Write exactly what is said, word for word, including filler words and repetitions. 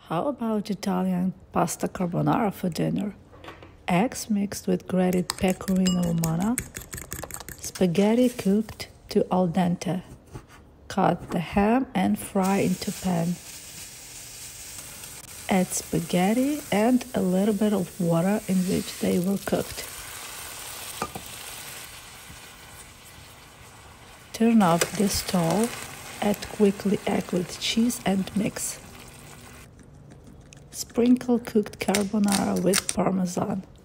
How about Italian pasta carbonara for dinner? Eggs mixed with grated pecorino Romano, spaghetti cooked to al dente. Cut the ham and fry into pan. Add spaghetti and a little bit of water in which they were cooked. Turn off the stove, add quickly egg with cheese and mix. Sprinkle cooked carbonara with Parmesan.